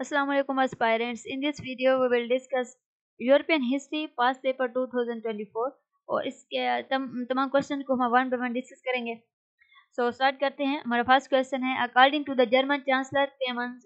Assalamu alaikum aspirants. In this video we will discuss European history past paper 2024 और इसके तमाम question को हम वन बाय वन डिस्कस करेंगे. So स्टार्ट करते हैं. हमारा फर्स्ट क्वेश्चन है, according to the German chancellor Clemens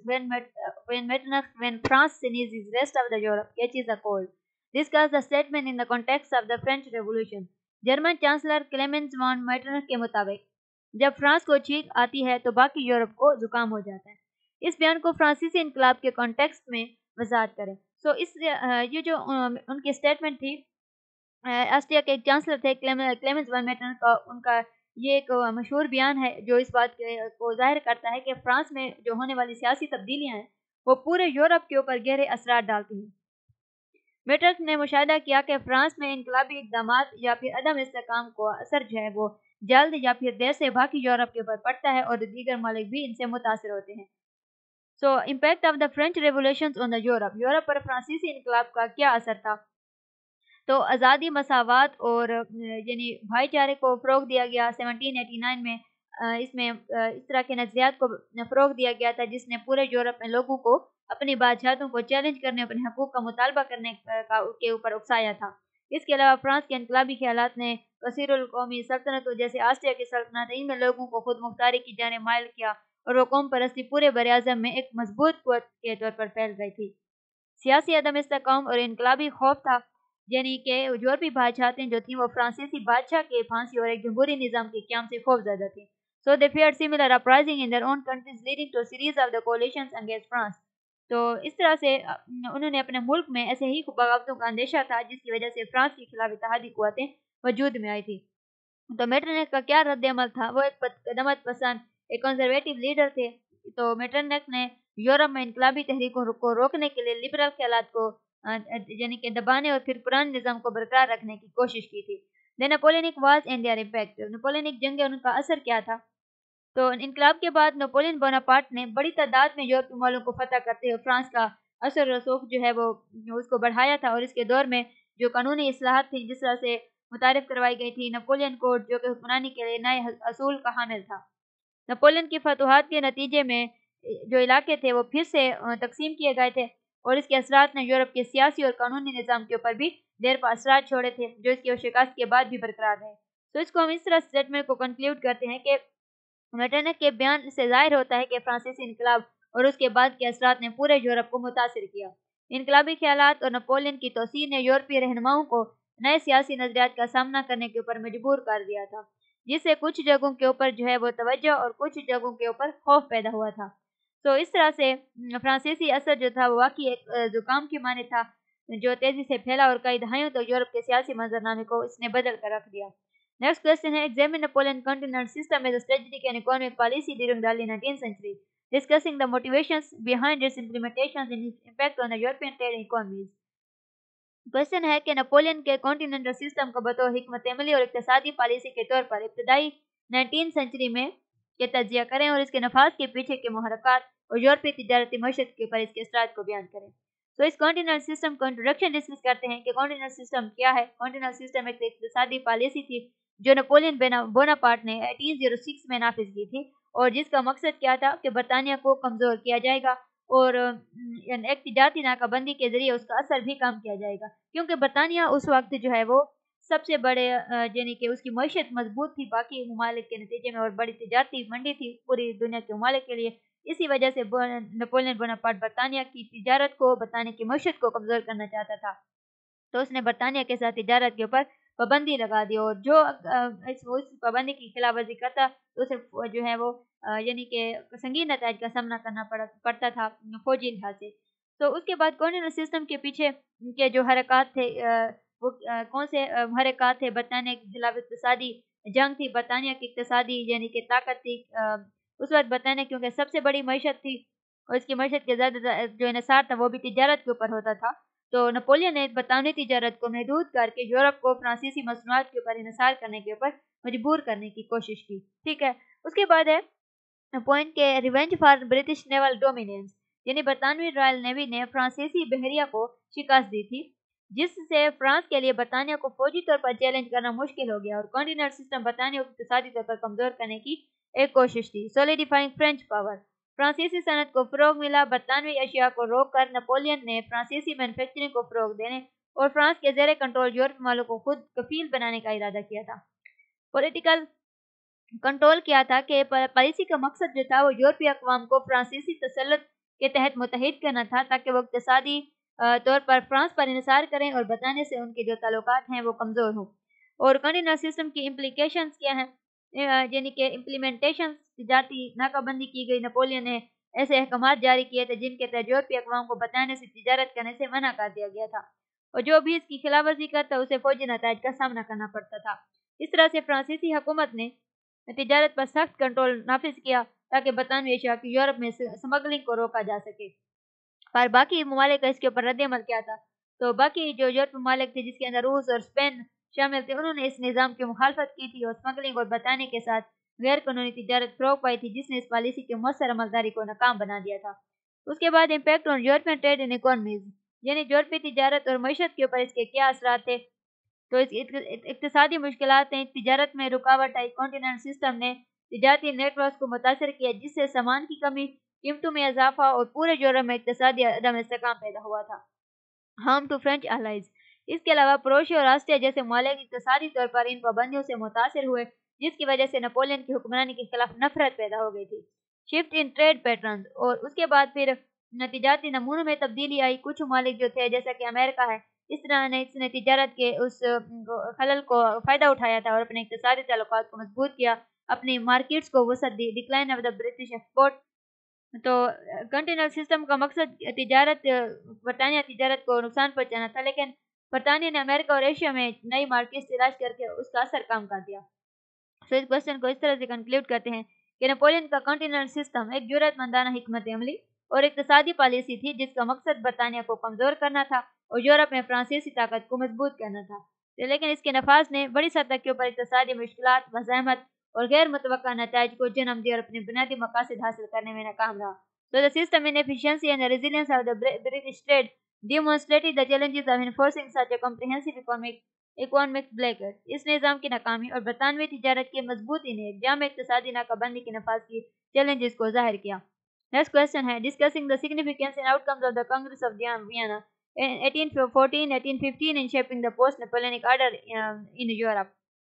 when France sneezes is rest of the Europe catches a cold. Discuss the statement in the context of the French Revolution. German chancellor Clemens von Metternich के मुताबिक जब France को छींक आती है तो बाकी Europe को जुकाम हो जाता है. इस बयान को फ्रांसीसी इनकलाब के कॉन्टेक्स्ट में वजाहत करें. सो इस ये जो उनकी स्टेटमेंट थी, ऑस्ट्रिया के एक चांसलर थे क्लेमेंस वन मेटरनख का, उनका ये एक मशहूर बयान है जो इस बात को जाहिर करता है कि फ्रांस में जो होने वाली सियासी तब्दीलियां हैं वो पूरे यूरोप के ऊपर गहरे असरात डालती हैं. मेटरनख ने मुशाहिदा किया कि फ्रांस में इनकलाबी इक़दामात या फिर अदम इस्तेहकाम को असर जो है वो जल्द या फिर देर से बाकी यूरोप के ऊपर पड़ता है और दीगर ममालिक भी इनसे मुतासर होते हैं. So impact of the French revolutions on the Europe पर फ्रांसीसी इनकलाब का क्या असर था. तो आज़ादी, मसावत और यानी भाईचारे को फ़रोग दिया गया 1789 में. इसमें इस तरह के नज़रियात को फ़रोग दिया गया था जिसने पूरे यूरोप में लोगों को अपनी बादशाहों को चैलेंज करने, अपने हकूक़ का मुतालबा करने के ऊपर उकसाया था. इसके अलावा फ्रांस के इनकलाबी ख्यालात ने कसीरुल कौमी सल्तनतों जैसे ऑस्ट्रिया की सल्तनत, इनमें लोगों को खुद मुख्तारी की जाने माइल किया और वो कौम परस्ती पूरे बरआज़म में एक मजबूत क़ुव्वत के तौर पर फैल गई थी. सियासी अदम इस्तेहकाम और इनकलाबी खौफ था, यानी कि यूरोपी बादशाहतें जो थीं वो फ्रांसीसी बादशाह के फांसी और एक जमहूरी निज़ाम के क़याम से खौफज़दा थी. सो दे feared similar uprising in their own countries leading to a series of the coalitions against France. तो इस तरह से उन्होंने अपने मुल्क में ऐसे ही बगावतों का अंदेशा था जिसकी वजह से फ्रांस के खिलाफ इत्तेहादी क़ुव्वतें वजूद में आई थी. तो मेटरनख का क्या रद्द-ए-अमल था? वो एक कदमत पसंद, एक कंजर्वेटिव लीडर थे. तो मेटरनख ने यूरोप में इनकलाबी तहरीकों को रोकने के लिए लिबरल ख्यालात को यानी कि दबाने और फिर पुराने निज़ाम को बरकरार रखने की कोशिश की थी. The Napoleonic wars and their impact. Napoleonic जंगें, उनका असर क्या था? तो इनकलाब के बाद नेपोलियन बोनापार्ट ने बड़ी तादाद में यूरोपी मुल्कों को फतह करते हुए फ्रांस का असर रसूख जो है वो उसको बढ़ाया था. और इसके दौर में जो कानूनी इस्लाहात थी जिस तरह से मुतारिफ करवाई गई थी नेपोलियन कोड, जो कि हुक्मरानी के लिए नए असूल का हामिल था. नेपोलियन की फतूहात के नतीजे में जो इलाके थे वो फिर से तकसीम किए गए थे और इसके असरात ने यूरोप के सियासी और कानूनी निज़ाम के ऊपर भी देर पा असरात छोड़े थे जो इसकी शिकस्त के बाद भी बरकरार रहे. तो इसको हम इस तरह स्टेटमेंट को कंक्लूड करते हैं कि मेटरनख के बयान से जाहिर होता है कि फ्रांसीसी इनकलाब और उसके बाद के असरात ने पूरे यूरोप को मुतासिर किया. इनकलाबी ख्यालात और नेपोलियन की तोसीर ने यूरोपीय रहनुमाओं को नए सियासी नज़रियात का सामना करने के ऊपर मजबूर कर दिया था, जिससे कुछ जगहों के ऊपर जो है वो तवज्जो और कुछ जगहों के ऊपर खौफ पैदा हुआ था. तो इस तरह से फ्रांसीसी असर जो था वो वाकई एक जुकाम की माने था जो तेज़ी से फैला और कई दहाइयों तो यूरोप के सियासी मंजरनामे को इसने बदल कर रख दिया. नेक्स्ट क्वेश्चन है, examine Napoleon continental system as a strategic and economic policy during the early 19th century, discussing the motivations behind its implementations and its impact on the European trade economies. Question है कि Napoleon के continental system को बतौर हिकमत अमली और इक्तिसादी policy के तौर पर इब्तदाई 19th सेंचुरी में के तज्जिया करें और इसके नफाज के पीछे के मुहर्रकात और यूरोपीय तिजारती मशरत के ऊपर इसके असरात को बयान करें. तो इस कॉन्टिनेंटल सिस्टम को इंट्रोडक्शन डिस्कस करते हैं कि कॉन्टिनेंटल सिस्टम क्या है. कॉन्टिनेंटल सिस्टम एक इक्तिसादी पॉलिसी थी जो नेपोलियन बोनापार्ट ने 1806 में नाफिज की थी और जिसका मकसद क्या था कि बरतानिया को कमज़ोर किया जाएगा और एक तिजारती नाकाबंदी के ज़रिए उसका असर भी कम किया जाएगा, क्योंकि बरतानिया उस वक्त जो है वो सबसे बड़े यानी कि उसकी मईशत मजबूत थी बाकी ममालिक के नतीजे में और बड़ी तिजारती मंडी थी पूरी दुनिया के ममालिक के लिए. इसी वजह से नेपोलियन बोनापार्ट बरतानिया की तिजारत को, बरतानिया की मईशत को कमज़ोर करना चाहता था. तो उसने बरतानिया के साथ तिजारत के ऊपर पाबंदी लगा दी और जो उस पाबंदी की खिलाफवर्जी करता तो उसे जो है वो यानी कि संगीन नताइज का सामना करना पड़ता था फौजी लिहाज से. तो उसके बाद कॉन्टिनेंटल सिस्टम के पीछे के जो हरकत थे वो कौन से हरकत थे? बरतानिया के खिलाफ इक्तिसादी जंग थी. बरतानिया की इक्तिसादी यानी कि ताकत थी उस वक्त बरतानिया क्योंकि सबसे बड़ी मईशत थी और इसकी मईशत के ज़्यादा जो इन्हिसार था वो भी तिजारत के ऊपर होता था. तो नेपोलियन ने बरतानवी तिजारत को महदूद करके यूरोप को फ्रांसीसी मसनूआत के ऊपर इन्हिसार करने के ऊपर मजबूर करने की कोशिश की. ठीक है, उसके बाद है पॉइंट के revenge for British naval dominance, यानी बरतानवी रॉयल नेवी ने फ्रांसीसी बहरिया को शिकस्त दी थी जिससे फ्रांस के लिए बरतानिया को फौजी तौर पर चैलेंज करना मुश्किल हो गया और कॉन्टिनेंटल सिस्टम बरतानिया को इक्तिसादी तौर पर कमज़ोर करने की एक कोशिश थी. Solidifying French power. फ्रांसीसी सनत को फ़रोग मिला। बरतानवी अशिया को रोक कर नेपोलियन ने फ्रांसीसी मैन्युफैक्चरिंग को फ़रोग देने और फ्रांस के ज़ेरे कंट्रोल यूरोपीय मालों को खुद कफील बनाने का इरादा किया था। पॉलिटिकल कंट्रोल किया था कि पॉलिसी का मकसद जो था वो यूरोपीय अक़वाम को फ्रांसीसी तसल्लुत के तहत मुत्तहिद करना था ताकि वो इक़्तिसादी तौर पर फ्रांस पर इंहिसार करें और बरतानिया से उनके जो ताल्लुकात हैं वो कमज़ोर हों। और कॉन्टिनेंटल सिस्टम की इम्प्लीकेशंस क्या हैं, यानी कि इम्प्लीमेंटेशन तजारती नाकाबंदी की गई। नेपोलियन ने ऐसे अहकामात जारी किए थे जिनके तहत यूरोपीय अक़वाम को बरतानिया से तिजारत करने से मना कर दिया गया था और जो भी इसकी खिलाफवर्जी करता उसे फौजी नताइज का सामना करना पड़ता था। इस तरह से फ्रांसीसी हुकूमत ने तिजारत पर सख्त कंट्रोल नाफिज किया ताकि बरतानवी एशिया की यूरोप में स्मगलिंग को रोका जा सके। पर बाकी ममालिक का इसके ऊपर रद्द-ए-अमल क्या था? तो बाकी जो यूरोपीय ममालिक थे जिसके अंदर रूस और स्पेन शामिल थे, उन्होंने इस निज़ाम की मुखालफत की थी और स्मगलिंग और बरतानिया के साथ गैर कानूनी तिजारत फ़रोग़ पाई थी, जिसने इस पॉलिसी की मौसर अमलदारी को नाकाम बना दिया था। उसके बाद impact on European trade and economies, यानी यूरोपीय तिजारत और मईशत के ऊपर इसके क्या असरात थे। तो इस इक़्तिसादी मुश्किलात ने तिजारत में रुकावट आई। कॉन्टिनेंटल सिस्टम ने तिजारती नेटवर्क को मुतासर किया जिससे सामान की कमी, कीमतों में इजाफा और पूरे यूरोप में इक़्तिसादी अदम इस्तेहकाम पैदा हुआ था। हार्म टू फ्रेंच एलाइज, इसके अलावा प्रोशिया और ऑस्ट्रिया जैसे ममालिक इक़्तिसादी तौर पर इन पाबंदियों से मुतासर हुए जिसकी वजह से नेपोलियन की हुक्मरानी के खिलाफ नफरत पैदा हो गई थी। शिफ्ट इन ट्रेड पैटर्न, और उसके बाद फिर तिजारती नमूनों में तब्दीली आई। कुछ ममालिक जो थे जैसा कि अमेरिका है, इस तरह ने इसने तिजारत के उस खलल को फ़ायदा उठाया था और अपने इक़्तिसादी ताल्लुकात को मजबूत किया, अपनी मार्केट्स को वसअत दी। Decline of the British export, तो कॉन्टिनेंटल सिस्टम का मकसद बरतानिया तिजारत को नुकसान पहुंचाना था, लेकिन बरतानिया ने अमेरिका और एशिया में नई मार्केट्स तलाश करके उसका असर कम कर दिया। तो इस क्वेश्चन को इस तरह से कंक्लूड करते हैं कि नेपोलियन का कॉन्टिनेंटल सिस्टम एक जुर्रतमंदाना हिकमत अमली और इक़्तिसादी पॉलिसी थी जिसका मकसद बरतानिया को कमज़ोर करना था और यूरोप में फ्रांसीसी ताकत को मजबूत करना था। लेकिन इसके नफाज ने बड़ी सतह के ऊपर इक़्तिसादी मुश्किलात, मज़ाहमत और गैर मुतवक्का नताइज को जन्म दिया और अपने बुनियादी मकासद हासिल करने में नाकाम रहा। So the system inefficiency and the resilience of the British trade demonstrated the challenges of enforcing such a comprehensive economic blockade। इस निज़ाम की नाकामी और बरतानवी तिजारत की मजबूती ने जाम इक़्तिसादी नाकाबंदी के नफाज की चैलेंजेस को ज़ाहिर किया। नेक्स्ट क्वेश्चन है discussing the significance and outcomes of the Congress of Vienna 1814-1815 in shaping the post Napoleonic order in Europe.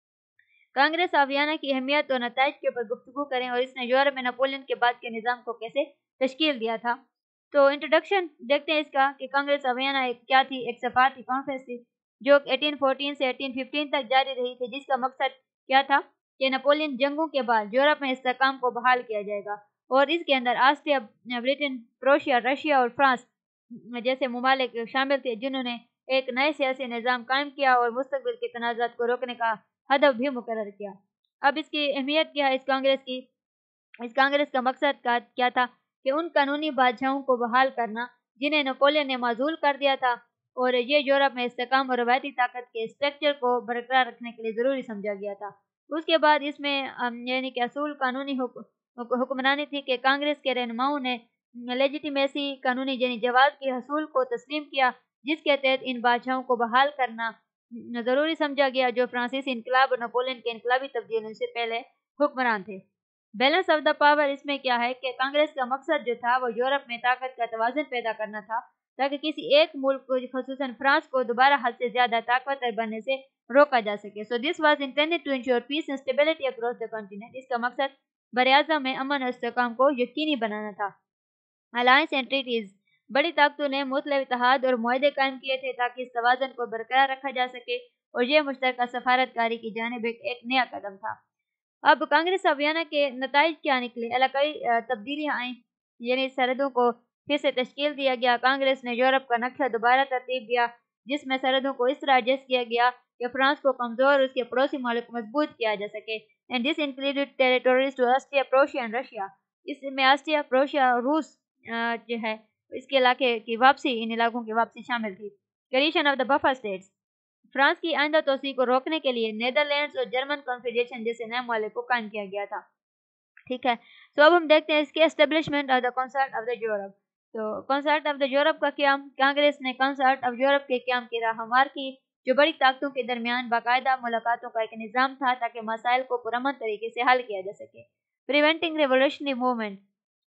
Congress of Vienna की अहमियत और नताइज के ऊपर गुफ्तगू करें और इसने यूरोप में नेपोलियन के बाद के निज़ाम को कैसे तश्कील दिया था। तो इंट्रोडक्शन देखते हैं इसका कि कांग्रेस ऑफ वियना क्या थी। एक सफारती कॉन्फ्रेंस थी जो 1814 से 1815 तक जारी रही थी, जिसका मकसद क्या था कि नेपोलियन जंगों के बाद यूरोप में इस्तेहकाम को बहाल किया जाएगा और इसके अंदर ऑस्ट्रिया, ब्रिटेन, प्रोशिया, रशिया और फ्रांस जैसे ममालिक शामिल थे जिन्होंने एक नए सियासी निज़ाम कायम किया और मुस्तकबिल के तनाज़ात को रोकने का हदफ भी मुकर्रर किया। अब इसकी अहमियत क्या है इस कांग्रेस की? इस कांग्रेस का मकसद क्या था कि उन कानूनी बादशाहों को बहाल करना जिन्हें नेपोलियन ने माजूल कर दिया था और ये यूरोप में इस्तेहकाम और रवायती ताकत के स्ट्रक्चर को बरकरार रखने के लिए ज़रूरी समझा गया था। उसके बाद इसमें यानी कि असूल कानूनी हुक्मरानी थी कि कांग्रेस के रहनुमाओं ने लेजिटिमेसी कानूनी यानी जवाब के हसूल को तस्लीम किया, जिसके तहत इन बादशाहों को बहाल करना ज़रूरी समझा गया जो फ्रांसीसी इनकलाब और नेपोलियन के इनकलाबी तब्दीलियों से पहले हुक्मरान थे। बैलेंस ऑफ द पावर, इसमें क्या है कि कांग्रेस का मकसद जो था वो यूरोप में ताकत का तवाज़ुन पैदा करना था ताकि किसी एक मुल्क को ख़ुसूसन फ्रांस को दोबारा हद से ज़्यादा ताकतवर बनने से रोका जा सके। So this was intended to ensure peace and stability across the continent. इसका मकसद बर-ए-आज़म में अमन और इस्तेहकाम को यकीनी बनाना था। अलायंस एंड ट्रीटीज़, बड़ी ताकतों ने मुख्तलिफ इत्तेहाद और मुआहदे कायम किए थे ताकि इस तवाज़ुन को बरकरार रखा जा सके और यह मुश्तरका सफारतकारी की जानिब एक नया कदम था। अब कांग्रेस ऑफ वियना के नताइज क्या निकले? इलाकाई तब्दीलियाँ आईं, यानी सरहदों को फिर से तश्कील दिया गया। कांग्रेस ने यूरोप का नक्शा दोबारा तरतीब दिया जिसमें सरहदों को इस तरह एडजस्ट किया गया कि फ्रांस को कमज़ोर और उसके पड़ोसी मुल्क को मजबूत किया जा सके। And this included territories to Austria, Prussia and Russia. इसमें ऑस्ट्रिया, प्रोशिया, रूस जो है इसके इलाके की वापसी, इन इलाकों की वापसी शामिल थी। Creation of the buffer states, France की आइंदा तोसी को रोकने के लिए नेदरलैंड्स और जर्मन कॉन्फेडरेशन जैसे नए मामले को कायम किया गया था। ठीक है, तो अब हम देखते हैं इसके establishment of the concert of the Europe. तो कंसर्ट ऑफ द यूरोप का क़याम, कांग्रेस ने कंसर्ट ऑफ यूरोप के क़याम की राह हमवार की जो बड़ी ताकतों के दरमियान बाकायदा मुलाकातों का एक निज़ाम था ताकि मसाइल को पुरअमन तरीके से हल किया जा सके। प्रिवेंटिंग रेवोल्यूशनरी मूवमेंट,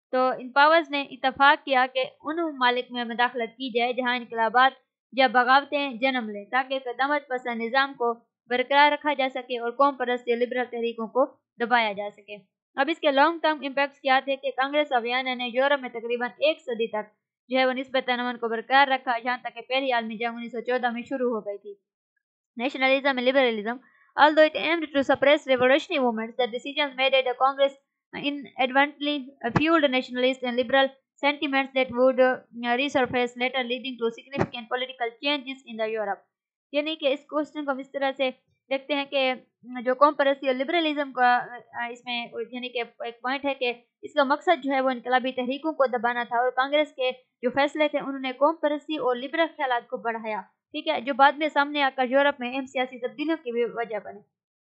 تو ان پاورز نے اتفاق کیا کہ ان ممالک میں مداخلت کی جائے جہاں انقلابات یا بغاوتیں جنم لیں تاکہ قدامت پسند نظام کو برقرار رکھا جا سکے اور قوم پرست یا لبرل تحریکوں کو دبایا جا سکے۔ اب اس کے لانگ ٹرم امپیکٹس کیا تھے کہ کانگریس آف ویانا نے یورپ میں تقریباً ایک صدی تک جو ہے وہ نسبتاً امن کو برقرار رکھا، یہاں تک کہ پہلی عالمی جنگ 1914 میں شروع ہو گئی تھی۔ Nationalism and liberalism, although it aimed to suppress revolutionary movements, the decisions made at the Congress inadvertently fueled nationalist and liberal sentiments that would resurface later, leading to significant political changes in the Europe. یعنی کہ اس question کو ہم اس طرح سے دیکھتے ہیں کہ جو قوم پرستی اور لبرلزم کا اس میں یعنی کہ ایک پوائنٹ ہے کہ اس کا مقصد جو ہے وہ انقلابی تحریکوں کو دبانا تھا، اور کانگریس کے جو فیصلے تھے انہوں نے قوم پرستی اور لبرل خیالات کو بڑھایا، ٹھیک ہے، جو بعد میں سامنے آ کر یورپ میں اہم سیاسی تبدیلیوں کی بھی وجہ بنے۔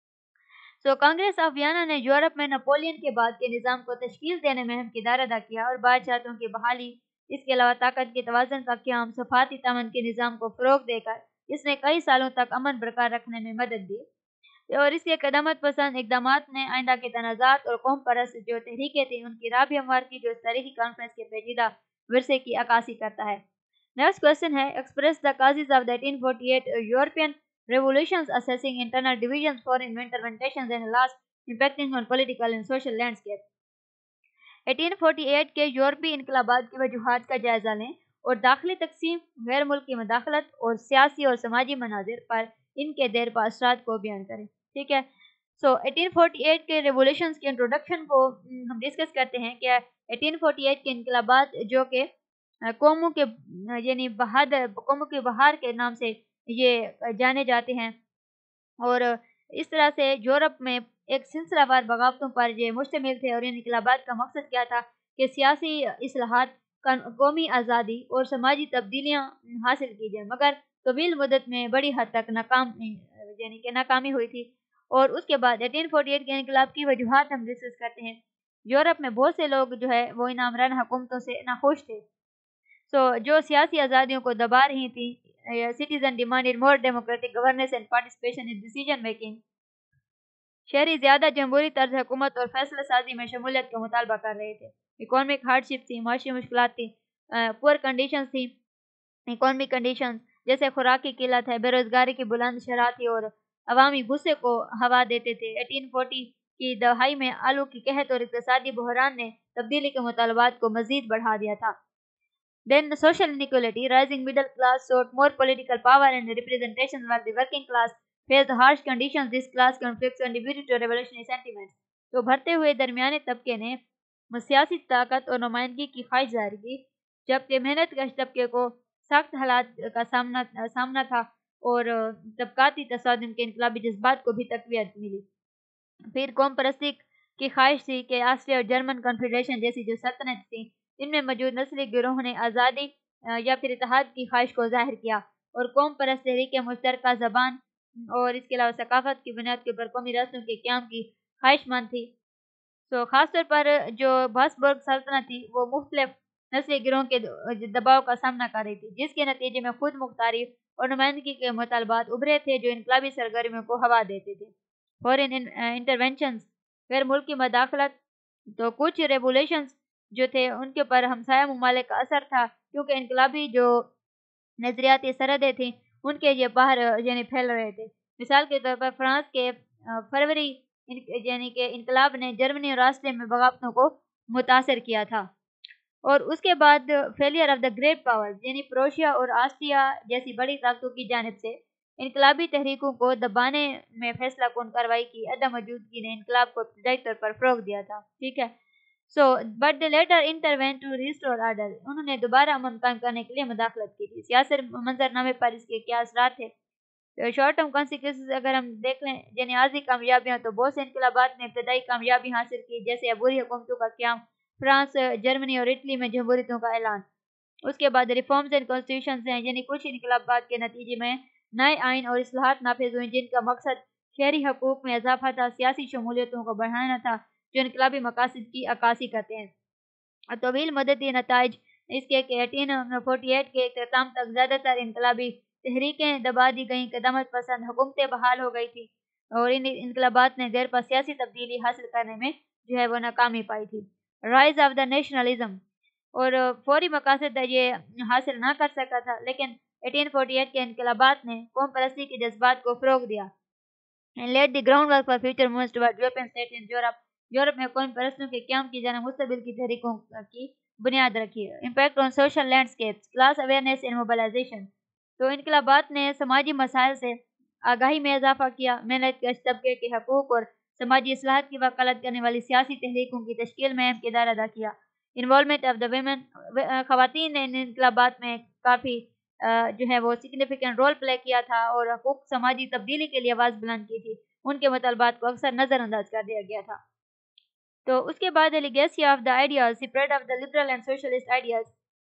کانگریس آف ویانا نے یورپ میں نپولین کے بعد کے نظام کو تشکیل دینے میں اہم کردار ادا کیا اور بادشاہتوں کی بحالی، اس کے علاوہ طاقت کے توازن کا قیام، صفاتی امن کے نظام کو فروغ دے کر اس نے کئی سالوں تک امن برقرار رکھنے میں مدد دی، اور اس کے قدامت پسند اقدامات نے آئندہ کے تنازعات اور قوم پرست جو تحریکیں تھیں ان کی راہ بھی ہموار کی، جو اس تاریخی کانفرنس کے پیچیدہ ورثے کی عکاسی کرتا ہے۔ نیکسٹ کوشچن ہے express the causes of the 1848 European revolutions, assessing internal divisions, foreign interventions and loss impacting on political and social landscape. 1848 کے یورپی انقلابات کی وجوہات کا جائزہ لیں اور داخلی تقسیم، غیر ملکی مداخلت اور سیاسی اور سماجی مناظر پر ان کے دیر پا اثرات کو بیان کریں، ٹھیک ہے۔ 1848 کے ریولیوشنز کے انٹروڈکشن کو ہم ڈسکس کرتے ہیں کہ 1848 کے انقلابات جو کہ قوموں کے یعنی قوموں کے بہار کے نام سے یہ جانے جاتے ہیں، اور اس طرح سے یورپ میں ایک سلسلہ وار بغاوتوں پر یہ مشتمل تھے، اور ان انقلابات کا مقصد کیا تھا کہ سیاسی اصلاحات، قومی آزادی اور سماجی تبدیلیاں حاصل کی جائیں، مگر طویل مدت میں بڑی حد تک ناکامی ہوئی تھی۔ اور اس کے بعد 1848 کے انقلاب کی وجوہات ہم ڈسکس کرتے ہیں۔ یورپ میں بہت سے لوگ جو ہے وہ ان عامران حکومتوں سے ناخوش تھے، جو سیاسی آزادیوں کو دبا رہی تھیں۔ Citizen demanded more democratic governance and participation in decision making. شہری زیادہ جمہوری طرز حکومت اور فیصلہ سازی میں شمولیت کا مطالبہ کر رہے تھے۔ اکانومک ہارڈشپ تھی، معاشی مشکلات تھیں، پور کنڈیشنز تھیں، اکانومک کنڈیشنز جیسے خوراک کی قلت ہے، بے روزگاری کی بلند شرح تھی، اور عوامی غصے کو ہوا دیتے تھے۔ 1840 کی دہائی میں آلو کی قحط اور اقتصادی بحران نے تبدیلی کے مطالبات کو مزید بڑھا دیا تھا۔ Then the social inequality, rising middle class sought more political power and representation while the working class faced harsh conditions. This class conflicts contributed to revolutionary sentiments. تو بھرتے ہوئے درمیانے طبقے نے سیاسی طاقت اور نمائندگی کی خواہش ظاہر کی، جبکہ محنت کش طبقے کو سخت حالات کا سامنا تھا، اور طبقاتی تصادم کے انقلابی جذبات کو بھی تقویت ملی۔ پھر قوم پرستی کی خواہش تھی کہ آسٹریا اور جرمن کنفیڈریشن جیسی جو سلطنت تھی، ان میں موجود نسلی گروہوں نے آزادی یا پھر اتحاد کی خواہش کو ظاہر کیا، اور قوم پرست تحریکیں مشترکہ زبان اور اس کے علاوہ ثقافت کی بنیاد کے اوپر قومی ریاستوں کے قیام کی خواہش مند تھی۔ خاص طور پر جو ہابسبرگ سلطنت تھی وہ مختلف نسلی گروہوں کے دباؤ کا سامنا کر رہی تھی، جس کے نتیجے میں خود مختاری اور نمائندگی کے مطالبات ابھرے تھے جو انقلابی سرگرمیوں کو ہوا دیتے تھے۔ فورن انٹرونشنز، غیر ملکی مداخلت، تو کچھ ریولیوشنز جو تھے ان کے پر ہمسایہ ممالک کا اثر تھا، کیونکہ انقلابی جو نظریاتی سرحدیں تھیں ان کے یہ باہر پھیل رہے تھے۔ مثال کے طور پر فرانس کے فروری کہ انقلاب نے جرمنی اور آسٹریا میں بغاوتوں کو متاثر کیا تھا، اور اس کے بعد failure of the great powers Prussia اور آسٹریا جیسی بڑی طاقتوں کی جانب سے انقلابی تحریکوں کو دبانے میں فیصلہ کن کارروائی کی عدم موجودگی نے انقلاب کو ابتدائی طور پر فروغ دیا تھا، ٹھیک ہے۔ But they later intervened to restore order. انہوں نے دوبارہ امن قائم کرنے کے لیے مداخلت کی تھی۔ سیاسی منظرنامے پر اس کے کیا اثرات تھے؟ شارٹ ٹرم کانسیکوینسز اگر ہم دیکھ لیں، یعنی عارضی کامیابیاں، تو بہت سے انقلابات نے ابتدائی کامیابی حاصل کی، جیسے عبوری حکومتوں کا قیام، فرانس، جرمنی اور اٹلی میں جمہوریتوں کا اعلان۔ اس کے بعد ریفارمز اینڈ کانسٹیٹیوشنز ہیں، یعنی کچھ انقلابات کے نتیجے میں نئے آئین اور اصلاحات نافذ ہوئیں جن کا مقصد شہری حقوق میں اضافہ تھا، سیاسی شمولیتوں کو بڑھانا تھا، جو انقلابی مقاصد کی عکاسی کرتے ہیں۔ طویل مدتی نتائج اس کے 1848 کے اختتام تک زیادہ تر انقلابی تحریکیں دبا دی گئیں، قدامت پسند حکومتیں بحال ہو گئی تھیں، اور ان انقلابات نے دیر پا سیاسی تبدیلی حاصل کرنے میں جو ہے وہ ناکامی پائی تھی۔ राइज ऑफ द नेशनलिज्म, और फौरी मकासद ये हासिल ना कर सका था, लेकिन 1848 के इनकलाबात ने कौम परस्ती के जज्बात को फ़रोग़ दिया and laid the groundwork for future movements toward European states in Europe. यूरोप में कौम परस्तों के क़याम की जाना मुस्तबिल की तहरीकों की बुनियाद रखी। Impact on social landscapes, class awareness and mobilization, तो इनकलाबात ने समाजी मसाइल से आगाही में इजाफा किया, मेहनत कश तबके के हकूक़ और समाजी इस्लाहात की वकालत करने वाली सियासी तहरीकों की तश्कील में अहम किरदार अदा किया। इन्वॉल्वमेंट ऑफ द वेमेन, ख़वातीन ने इन इनकलाबात में काफ़ी जो है वो सिग्निफिकेंट रोल प्ले किया था और हकूक़ समाजी तब्दीली के लिए आवाज़ बुलंद की थी। उनके मुतालबात को अक्सर नज़रअंदाज कर दिया गया था। तो उसके बाद legacy of the ideas, spread of the liberal and socialist ideas,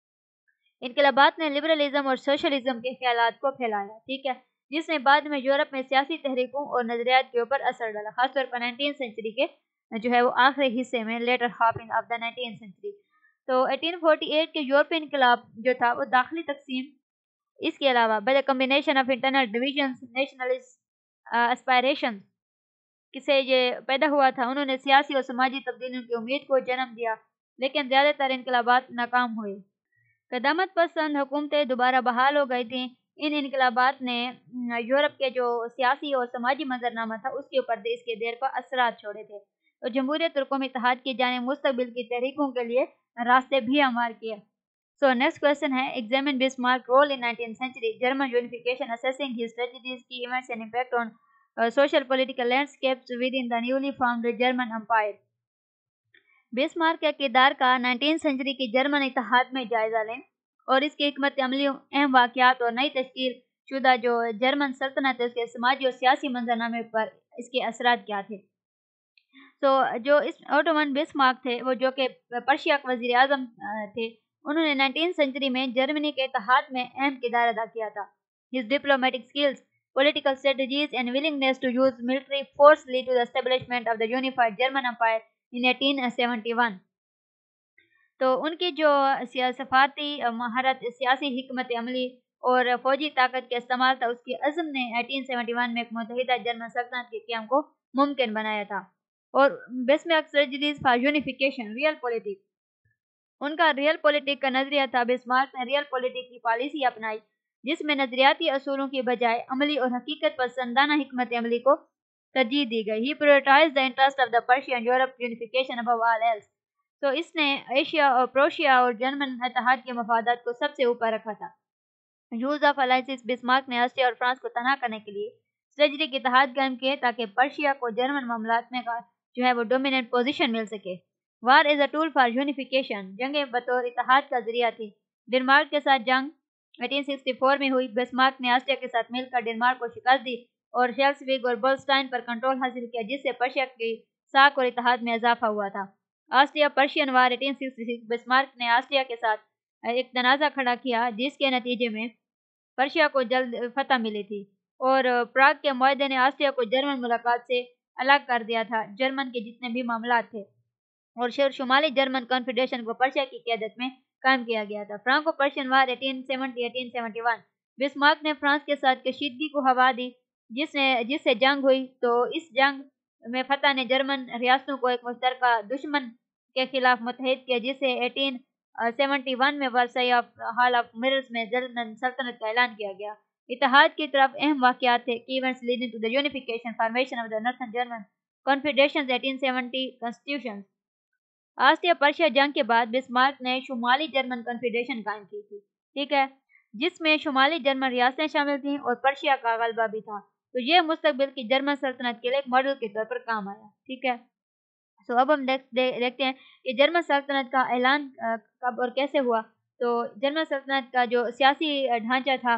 इनकलाबात ने लिबरलिज्म और सोशलिज्म के ख्यालात को फैलाया, ठीक है, जिसने बाद में यूरोप में सियासी तहरीकों और नज़रियात के ऊपर असर डाला, खासतौर पर 19th सेंचुरी के जो है वो आखिरी हिस्से में, later half of the 19th century. तो 1848 के यूरोपियन इनकलाब जो था वो दाखिली तकसीम, इसके अलावा by the combination of internal divisions, nationalist aspiration किसे ये पैदा हुआ था, उन्होंने सियासी और समाजी तब्दीलियों की उम्मीद को जन्म दिया, लेकिन ज़्यादातर इनकलाबात नाकाम हुए। क़दामत पसंद हुकूमतें दोबारा बहाल हो गई थीं। इन इनकलाबात ने यूरोप के जो सियासी और समाजी मंजरनामा था उसके ऊपर इसके देर पर असरात छोड़े थे, तो जमहूरियत और कौमी इत्तेहाद की जाने मुस्तकबिल की तहरीकों के लिए रास्ते भी हमार किए। सो नेक्स्ट क्वेश्चन है, examine Bismarck role in 19th century German unification, assessing his strategies, key events and impact on social political landscapes within the newly formed German empire. Bismarck के किरदार का 19th सेंचुरी की German इत्तेहाद में जायजा लें और इसकी हिकमत अमलियों, अहम वाक़यात और नई तश्कील शुदा जो जर्मन सल्तनत है उसके समाजी और सियासी मंजरनामे पर इसके असरात क्या थे। तो जो इस ओटोमन बिस्मार्क थे वो जो कि पर्शिया के वज़ीर आज़म थे, उन्होंने 19th सेंचुरी में जर्मनी के इत्तेहाद में अहम किरदार अदा किया था। His diplomatic skills, political strategies and willingness to use military force lead to the establishment of the unified German Empire in 1871. तो उनकी जो सफारती महारत, सियासी हिकमत अमली और फौजी ताकत के इस्तेमाल था, उसकी अज़्म ने 1871 में एक मुत्तहिदा जर्मन सल्तनत के क़याम को मुमकिन बनाया था। और Bismarck strategies for unification, real politics, उनका रियल पॉलिटिक का नज़रिया था। बिस्मार्क ने रियल पॉलिटिक की पॉलिसी अपनाई जिसमें नज़रियाती असूलों की बजाय अमली और हकीकत पसंदाना हिकमत अमली को तरजीह दी गई। He prioritized the interest of the Prussian Europe unification above all else, तो इसने एशिया और प्रोशिया और जर्मन इत्तेहाद के मफादात को सबसे ऊपर रखा था। यूज ऑफ अलाइंसेस, बिस्मार्क ने ऑस्ट्रिया और फ्रांस को तनहा करने के लिए स्ट्रेटजिक इत्तेहाद कायम किए ताकि पर्शिया को जर्मन मामलात में जो है वो डोमिनेंट पोजीशन मिल सके। War is a tool for unification, जंगें बतौर इत्तेहाद का जरिया थी। डेनमार्क के साथ जंग 1864 में हुई। बिस्मार्क ने ऑस्ट्रिया के साथ मिलकर डेनमार्क को शिकस्त दी और शेल्सविग और बोल्स्टाइन पर कंट्रोल हासिल किया, जिससे पर्शिया की साख और इत्तेहाद में इजाफा हुआ था। ऑस्ट्रिया पर्शियन वार 1866, बिस्मार्क ने ऑस्ट्रिया के साथ एक तनाज़ा खड़ा किया जिसके नतीजे में पर्शिया को जल्द फतह मिली थी और प्राग के मुआहदे ने ऑस्ट्रिया को जर्मन मुलाकात से अलग कर दिया था। जर्मन के जितने भी मामला थे और शुमाली जर्मन कॉन्फेडरेशन को पर्शिया की क़यादत में कायम किया गया था। फ्रांको पर्शियन वार 1870-1871, बिस्मार्क ने फ्रांस के साथ कशीदगी को हवा दी जिससे जंग हुई। तो इस जंग में फतह ने जर्मन रियासतों को एक मुश्तरका दुश्मन के खिलाफ मुत्तहिद किया, जिसे 1871 में वर्साई हॉल ऑफ मिरर्स में जर्मन सल्तनत का ऐलान किया गया। इत्तेहाद की तरफ अहम वाक़यात थे key events leading to the unification, formation of the northern German confederation, 1870 constitution. Austria Prussia जंग के बाद बिस्मार्क ने शुमाली जर्मन कॉन्फेडरेशन कायम की थी, ठीक है, जिसमें शुमाली जर्मन रियासतें शामिल थीं और पर्शिया का गलबा भी था। तो ये मुस्तकबिल की जर्मन सल्तनत के लिए एक मॉडल के तौर पर काम आया, ठीक है। तो अब हम देखते हैं कि जर्मन सल्तनत का ऐलान कब और कैसे हुआ। तो जर्मन सल्तनत का जो सियासी ढांचा था,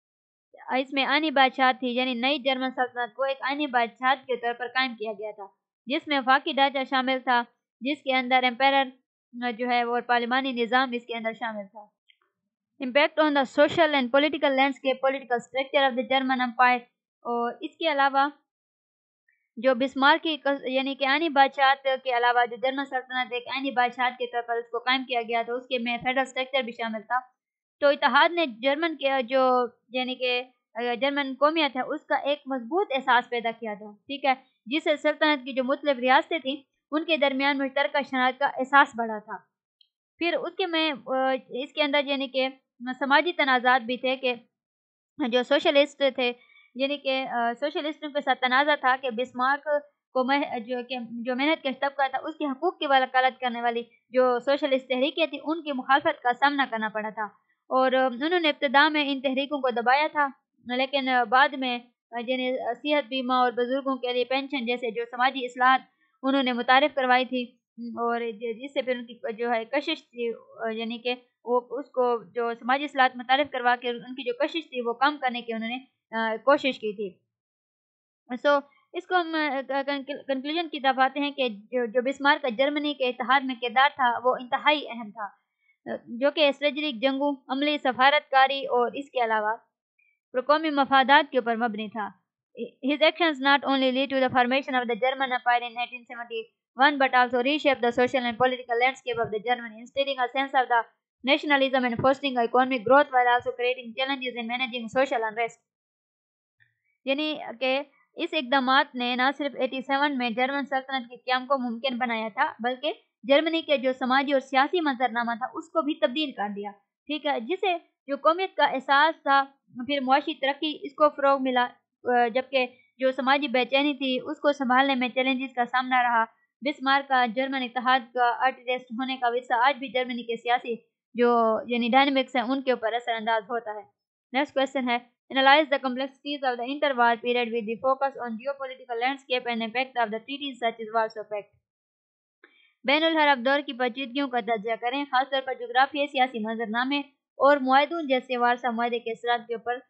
इसमें आनी बादशाह थी, यानी नई जर्मन सल्तनत को एक आनी बादशाह के तौर पर कायम किया गया था, जिसमें वफाकी ढांचा शामिल था, जिसके अंदर एम्पायर जो है वो पार्लिमानी निज़ाम इसके अंदर शामिल था। Impact on the social and political landscape, political structure of the German empire, और इसके अलावा जो बिस्मार्क की यानी कि आनी बादशाह के अलावा जो जर्मन सल्तनत एक आनी बादशाह के तौर पर उसको कायम किया गया था, उसके में फेडरल स्ट्रक्चर भी शामिल था। तो इत्तेहाद ने जर्मन के जो यानी कि जर्मन कौमियत है उसका एक मजबूत एहसास पैदा किया था, ठीक है, जिससे सल्तनत की जो मुख्तलिफ रियासतें थीं ان کے درمیان مشترکہ شناخت کا احساس بڑھا تھا۔ پھر اس کے میں اس کے اندر یعنی کہ سماجی تنازعات بھی تھے کہ جو سوشلسٹ تھے، یعنی کہ سوشلسٹوں کے ساتھ تنازع تھا کہ بسمارک کو جو محنت کا طبقہ تھا اس کے حقوق کی وکالت کرنے والی جو سوشلسٹ تحریکیں تھیں ان کی مخالفت کا سامنا کرنا پڑا تھا، اور انہوں نے ابتدا میں ان تحریکوں کو دبایا تھا، لیکن بعد میں یعنی صحت بیمہ اور بزرگوں کے لیے پینشن جیسے جو سماجی اصلاحات انہوں نے متعارف کروائی تھی، اور جس سے پھر ان کی جو ہے کشش تھی، یعنی کہ وہ اس کو جو سماجی اصلاحات متعارف کروا کے ان کی جو کشش تھی وہ کم کرنے کی انہوں نے کوشش کی تھی۔ سو اس کو ہم کنکلوژن کی طرف آتے ہیں کہ جو بسمارک کا جرمنی کے اتحاد میں کردار تھا وہ انتہائی اہم تھا، جو کہ اسٹریٹجک جنگوں، عملی سفارت کاری اور اس کے علاوہ قومی مفادات کے اوپر مبنی تھا۔ His actions not only lead to the formation of the German Empire in 1871 but also reshaped the social and political landscape of the Germany, instilling a sense of the nationalism and fostering economic growth while also creating challenges in managing social unrest۔ یعنی کہ اس اقدامات نے نہ صرف 87 میں German سلطنت کے قیام کو ممکن بنایا تھا بلکہ جرمنی کے جو سماجی اور سیاسی منظرنامہ تھا اس کو بھی تبدیل کر دیا، ٹھیک ہے، جسے جو قومیت کا احساس تھا، پھر معاشی ترقی اس کو فروغ ملا، جبکہ جو سماجی بے چینی تھی اس کو سنبھالنے میں چیلنجز کا سامنا رہا۔ بسمارک کا جرمن اتحاد کا آرٹسٹ ہونے کا ورثہ آج بھی جرمنی کے سیاسی جو یعنی ڈائنامکس ہیں ان کے اوپر اثر انداز ہوتا ہے۔ نیکسٹ کویسچن ہے Analyze the complexities of the interwar period with the focus on geopolitical landscape and impact of the treaties such as Warsaw Pact۔ بین الحرب دور کی پیچیدگیوں کا تجزیہ کریں، خاص طور پر جغرافیائی، سیاسی منظرنامے اور معاہدوں جیسے وارسا معاہدے کے اثرات کے اوپر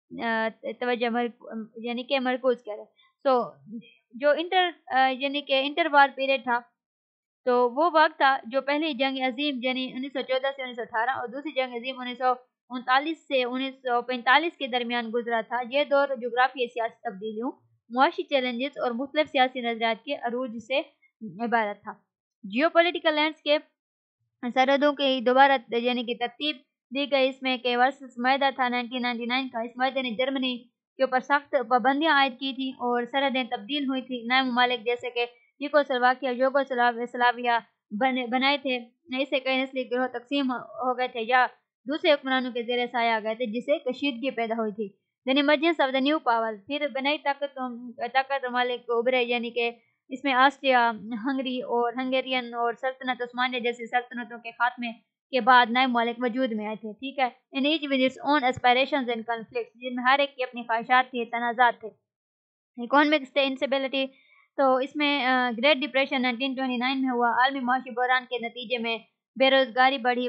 توجہ یعنی کہ مرکوز کریں۔ سو جو یعنی کہ انٹروار پیریڈ تھا تو وہ وقت تھا جو پہلی جنگ عظیم یعنی 1914 سے 1918 اور دوسری جنگ عظیم 1939 سے 1945 کے درمیان گزرا تھا۔ یہ دور جغرافیائی سیاسی تبدیلیوں، معاشی چیلنجز اور مختلف سیاسی نظریات کے عروج سے عبارت تھا۔ جیو پولیٹیکل لینڈسکیپ، سرحدوں کی دوبارہ یعنی کہ ترتیب دی گئی، اس میں کہ ورسس معاہدہ تھا 1999 کا۔ اس معاہدے نے جرمنی کے اوپر سخت پابندیاں عائد کی تھیں اور سرحدیں تبدیل ہوئی تھیں۔ نئے ممالک جیسے کہ یوگوسلاویکیا، یوگوسلاویا بنائے تھے، اس سے کئی نسلی گروہ تقسیم ہو گئے تھے یا دوسرے حکمرانوں کے زیر سایہ آ گئے تھے، جس سے کشیدگی پیدا ہوئی تھی۔ Then emergence of the new power, پھر بنائی طاقت ممالک ابھرے، یعنی کہ اس میں آسٹریا ہنگری اور ہنگیرین اور سلطنت عثمانیہ جیسی سلطنتوں کے خاتمے کے بعد نئے ممالک وجود میں آئے تھے، ٹھیک ہے۔ In each with its own aspirations and conflicts, جن میں ہر ایک کی اپنی خواہشات تھیں، تنازعات تھے۔ اکانومک انسٹیبلٹی، تو اس میں گریٹ ڈپریشن 1929 میں ہوا، عالمی معاشی بحران کے نتیجے میں بے روزگاری بڑھی،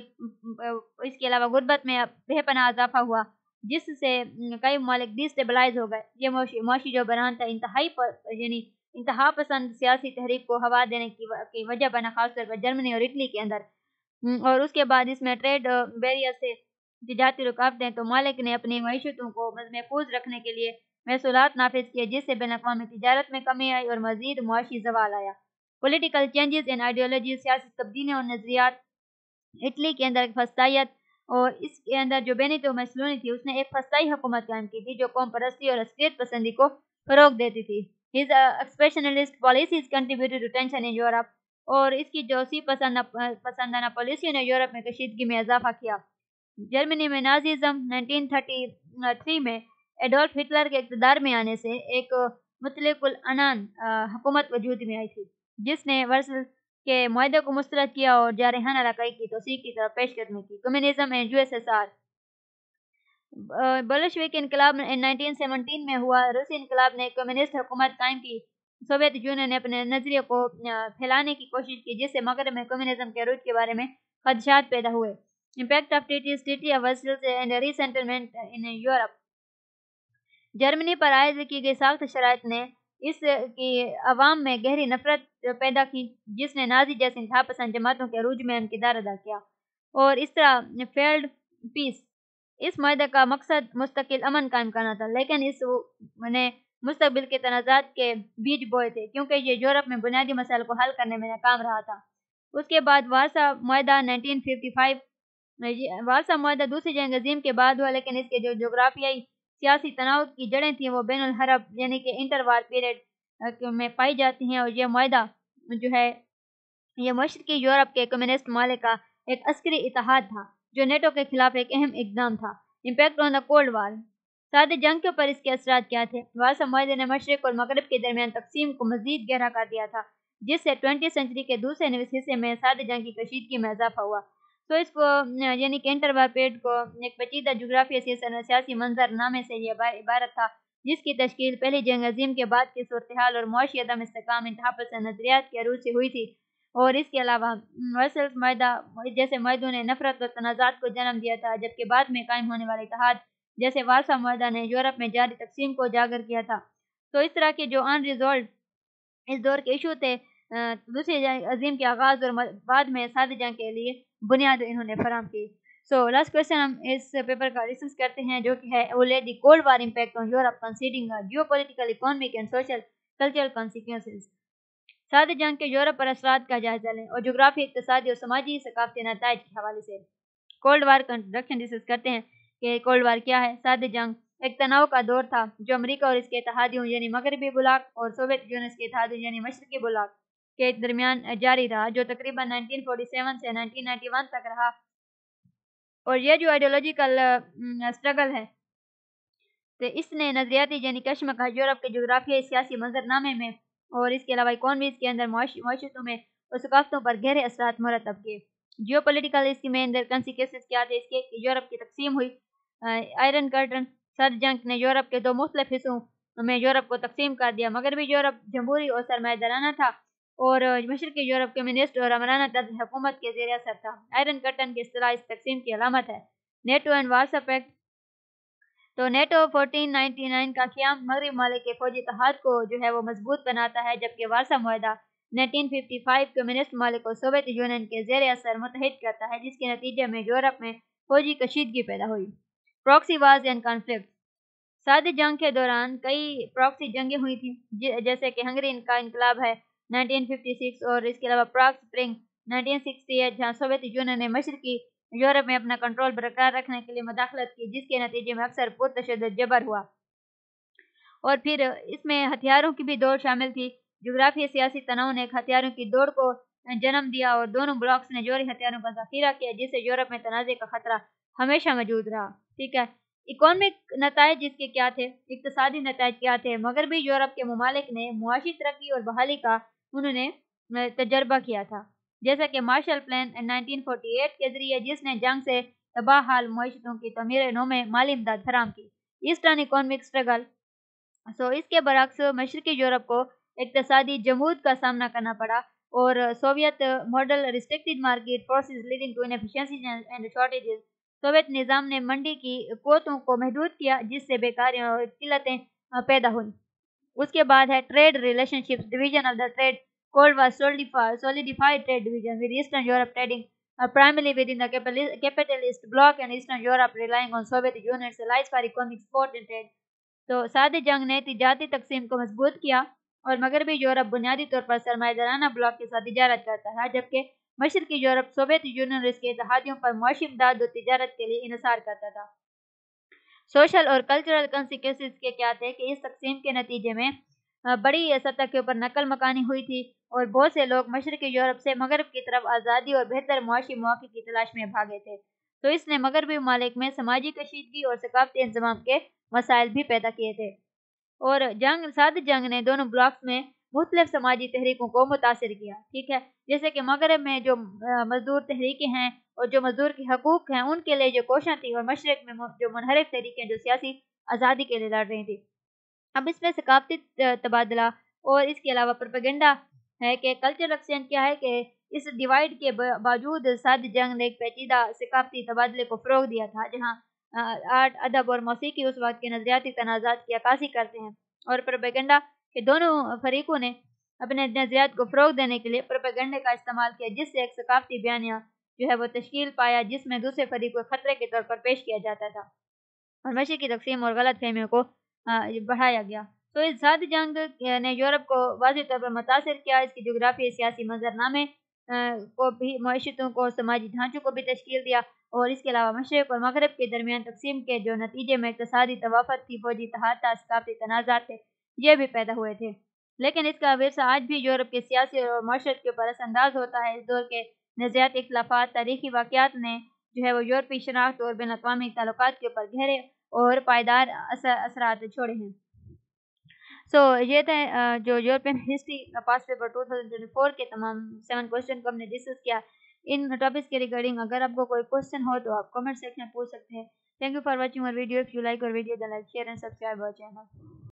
اس کے علاوہ غربت میں بے پناہ اضافہ ہوا جس سے کئی ممالک ڈی اسٹیبلائز ہو گئے۔ یہ معاشی جو بحران تھا یعنی انتہا پسند سیاسی تحریک کو ہوا دینے کی وجہ بنا، خاص طور پر جرمنی اور اٹلی کے اندر، اور اس کے بعد اس میں ٹریڈ بیریئر سے تجارتی رکاوٹیں، تو مالک نے اپنی معیشتوں کو محفوظ رکھنے کے لیے محصولات نافذ کیے، جس سے بین الاقوامی تجارت میں کمی آئی اور مزید معاشی زوال آیا۔ پولیٹیکل چینجز ان آئیڈیالوجی، سیاسی تبدیلیاں اور نظریات۔ اٹلی کے اندر ایک فسطائیت، اور اس کے اندر جو بینیٹو مسولینی تھی اس نے ایک فسطائی حکومت قائم کی تھی جو قوم پرستی اور عسکریت پسندی کو فروغ دیتی تھی۔ His expansionist policies contributed to tension in Europe، اور اس کی جو پسندانہ پالیسیوں نے یورپ میں کشیدگی میں اضافہ کیا۔ جرمنی میں نازیزم 1933 میں ایڈولف ہٹلر کے اقتدار میں آنے سے ایک مطلق العنان حکومت وجود میں آئی تھی، جس نے ورسل کے معاہدے کو مسترد کیا اور جارحانہ علاقائی کی توسیع کی طرف پیش قدمی کی۔ کمیونزم اینڈ USSR، بولشوک انقلاب 1917 میں ہوا، روسی انقلاب نے کمیونسٹ حکومت قائم کی۔ سوویت یونین نے اپنے نظریے کو پھیلانے کی کوشش کی، جس سے مغرب میں کمیونزم کے عروج کے بارے میں خدشات پیدا ہوئے۔ Impact of treaty of Versailles and resettlement in Europe, جرمنی پر عائد کی گئی سخت شرائط نے اس کی عوام میں گہری نفرت پیدا کی، جس نے نازی جیسے انتہا پسند جماعتوں کے عروج میں کردار ادا کیا، اور اس طرح فیلڈ پیس، اس معاہدے کا مقصد مستقل امن قائم کرنا تھا، لیکن اس نے مستقبل کے تنازعات کے بیج بوئے تھے کیونکہ یہ یورپ میں بنیادی مسائل کو حل کرنے میں ناکام رہا تھا۔ اس کے بعد وارسا معاہدہ 1955، وارسا معاہدہ دوسری جنگ عظیم کے بعد ہوا، لیکن اس کے جو جغرافیائی سیاسی تناؤ کی جڑیں تھیں وہ بین الحرب یعنی کہ انٹر وار پیریڈ میں پائی جاتی ہیں، اور یہ معاہدہ जो है ये मशरकी यूरोप के कम्युनिस्ट ममालिक का एक अस्करी इतिहाद था जो नेटो के खिलाफ एक अहम इकदाम था। Impact on the cold war, साथ जंग के ऊपर इसके असरात क्या थे? वारसा मुआहदे ने मशरक और मगरब के दरमियान तकसीम को मजीद गहरा कर दिया था, जिससे 20वीं सेंचुरी के दूसरे हिस्से में साद जंग की कशीदगी में इजाफा हुआ। तो इसको यानी कि इंटरवार पीरियड को एक पेचीदा जोग्राफिया सियासी मंजरनामे से ये इबारत था, जिसकी तश्कील पहली जंग अजीम के बाद की सूरत हाल और मुआशी अदम इस्तेकाम इंतहा पसंद नजरियात के अरूज से हुई थी। और इसके अलावा वर्सल्स मायदा जैसे मायदों ने नफरत और तनाज़ात को जन्म दिया था, जबकि बाद में कायम होने वाले इत्तेहाद जैसे वारसा मुआहदा ने यूरोप में जारी तकसीम को उजागर किया था। तो इस तरह के जो अनरिजॉल्व इस दौर के इशू थे दूसरी जंग अजीम के आगाज़ और बाद में सादी जंग के लिए बुनियाद इन्होंने फराहम की। सो लास्ट क्वेश्चन हम इस पेपर का डिस्कस करते हैं, जो कि है ओले the cold war impact on Europe considering geopolitical, economic and social cultural consequences. सादी जंग के यूरोप पर असरात का जायजा लें और जोग्राफी, इक़्तिसादी और समाजी सकाफती नताइज के हवाले से कोल्ड वार का इंट्रोडक्शन डिस्कस करते हैं कि कोल्ड वार क्या है। सादी जंग एक तनाव का दौर था जो अमेरिका और इसके इत्तेहादियों यानी मगरबी बुलाक और सोवियत यूनियन के इत्तेहादियों यानी मशरकी बुलाक के दरमियान जारी रहा, जो तकरीबन 1947 से 1991 तक रहा। और यह जो आइडियोलॉजिकल स्ट्रगल है तो इसने नजरियाती यानी कश्मकश यूरोप के जोग्राफियाई सियासी मंजरनामे में और इसके अलावा इकोनॉमीज के अंदर माशरतों में और सकाफतों पर गहरे असरात मुरतब किए। जियोपॉलिटिकल इसकी में अंदर कंसिक्वेंसेस क्या थे इसके? यूरोप की तकसीम हुई। आयरन कर्टन, सर्द जंग ने यूरोप के दो मुख्तलिफ हिस्सों में यूरोप को तकसीम कर दिया। मगरबी यूरोप जमहूरी और सरमायादाराना था और मशरकी यूरोप कम्युनिस्ट और अमराना तर्ज हुकूमत के ज़ेर असर था। आयरन कर्टन की इस्तिलाह इस तकसीम की अलामत है। नेटो एंड वारसा पैक्ट, तो नेटो 1499 का क़याम मगरबी ममालिक के फौजी इत्तेहाद को जो है वो मजबूत बनाता है, जबकि वारसा मुआहदा 1955 कम्युनिस्ट ममालिक को सोवियत यूनियन के ज़ेर असर मुत्तहिद करता है, जिसके नतीजे में यूरोप में फौजी कशीदगी पैदा हुई। प्रॉक्सी वार्स एंड कॉन्फ्लिक्ट, सादी जंग के दौरान कई प्रॉक्सी जंगें हुई थी, जैसे कि हंगरी का इनकलाब है 1956 और इसके अलावा प्राग स्प्रिंग 1968, जहाँ सोवियत यूनियन ने मशरकी यूरोप में अपना कंट्रोल बरकरार रखने के लिए मदाखलत की, जिसके नतीजे में अक्सर पुरतशद्दुद जबर हुआ। और फिर इसमें हथियारों की भी दौड़ शामिल थी। जोग्राफी सियासी तनाव ने हथियारों की दौड़ को जन्म दिया और दोनों ब्लॉक्स ने जोरी हथियारों का ज़ख़ीरा किया, जिससे यूरोप में तनाज़े का खतरा हमेशा मौजूद रहा। ठीक है, इकोनॉमिक नताइज इसके क्या थे? इक़्तिसादी नताइज क्या थे? मगरबी यूरोप के ममालिक ने मुआशी तरक्की और बहाली का उन्होंने तजर्बा किया था, जैसा कि मार्शल प्लान 1948 के ज़रिए, जिसने जंग से तबाह हाल मुआशरों की तमीर नो में माली इमदाद फराम की। ईस्टर्न इकोनॉमिक स्ट्रगल, सो इसके बरक्स मशरकी यूरोप को इक़्तिसादी जमूद का सामना करना पड़ा और Soviet model restricted market forces leading to inefficiencies and shortages, Soviet निज़ाम ने मंडी की क़ुव्वतों को महदूद किया, जिससे बेकारियाँ और किल्लतें पैदा हुई। उसके बाद है trade relationships, division of the trade. Cold war solidified trade division with Eastern Europe trading primarily within the capitalist bloc and Eastern Europe relying on Soviet Union's allies for economic support and trade। तो सादी जंग ने तिजारती तकसीम को मजबूत किया और मगरबी यूरोप बुनियादी तौर पर सरमायादाराना ब्लॉक के साथ तिजारत करता है, जबकि मशरकी यूरोप सोवियत यूनियन और इसके इत्तेहादियों पर मुआशी इमदाद और तिजारत के लिए इन्हिसार करता था। सोशल और कल्चरल कंसिक्वेंसेस के क्या थे कि इस तकसीम के नतीजे में बड़ी सतह के ऊपर नकल मकानी हुई थी और बहुत से लोग मशरकी यूरोप से मगरब की तरफ आज़ादी और बेहतर मुआशी मौक़े की तलाश में भागे थे। तो इसने मगरबी ममालिक में समाजी कशीदगी और सकाफती इंतज़ाम के मसाइल भी पैदा किए थे। और सादी जंग ने दोनों ब्लॉक्स में मुख्तलिफ समाजी तहरीकों को मुतासिर किया। ठीक है, जैसे कि मगरब में जो मजदूर तहरीकें हैं और जो मजदूर के हकूक़ हैं उनके लिए जो कोशिश थी, और मशरक में जो मुनहरिफ तहरीकें जो सियासी आज़ादी के लिए लड़ रही थी। अब इसमें सकाफती तबादला और इसके अलावा प्रोपेगेंडा है कि कल्चरल एक्सचेंज क्या है कि इस डिवाइड के बावजूद सादी जंग ने एक पेचीदा सकाफती तबादले को फ़रोग़ दिया था, जहाँ आर्ट, अदब और मौसीकी उस वक्त के नज़रियाती तनाज़ात की अक्कासी करते हैं। और प्रोपेगेंडा के दोनों फरीकों ने अपने नज़रियात को फ़रोग़ देने के लिए प्रोपेगेंडे का इस्तेमाल किया, जिससे एक सकाफती बयानिया जो है वो तश्कील पाया, जिसमें दूसरे फरीक को खतरे के तौर पर पेश किया जाता था और मशी की तकसीम और गलत फहमियों को बढ़ाया गया। तो इस सादी जंग ने यूरोप को वाज़ेह तौर पर मुतासिर किया। इसकी जोग्राफी सियासी मंजरनामे को भी, मईशतों को, समाजी ढांचों को भी तश्कील दिया और इसके अलावा मशरक़ और मगरब के दरमियान तकसीम के जो नतीजे में इक़्तिसादी तवाफ़त थी, फौजी इत्तेहाद था, सकाफती तनाज़ात थे, ये भी पैदा हुए थे। لیکن اس کا ورثہ آج بھی یورپ کے سیاسی اور معاشرت کے اوپر اثر انداز ہوتا ہے۔ اس دور کے نظریاتی اختلافات، تاریخی واقعات نے جو ہے وہ یورپی شناخت اور بین الاقوامی تعلقات کے اوپر گہرے اور پائیدار اثرات چھوڑے ہیں۔ یہ تھے جو یورپین ہسٹری پاس پیپر 2024 کے تمام 7 کوسچن کو ہم نے ڈسکس کیا۔ ان ٹاپکس کے ریگارڈنگ اگر آپ کو کوئی کوسچن ہو تو آپ کمنٹ سیکشن میں پوچھ سکتے ہیں۔ Thank you for watching our video. If you like our video then like, share and subscribe our channel.